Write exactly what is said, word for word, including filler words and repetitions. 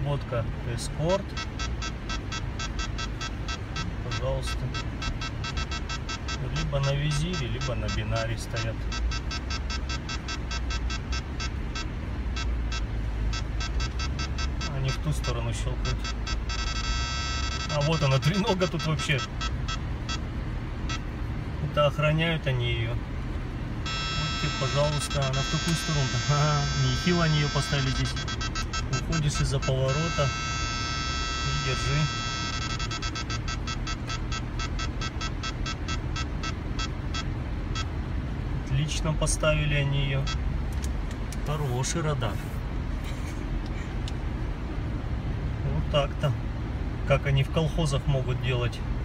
разработка Escort. Пожалуйста. Либо на визире, либо на бинаре стоят. Они в ту сторону щелкают. А вот она, тренога тут вообще. Это охраняют они ее. Вот тебе, пожалуйста, она в какую сторону-то? Ага, нехило они ее поставили здесь. Уходишь из-за поворота и держи. Отлично поставили они ее. Хороший радар. Вот так-то. Как они в колхозах могут делать.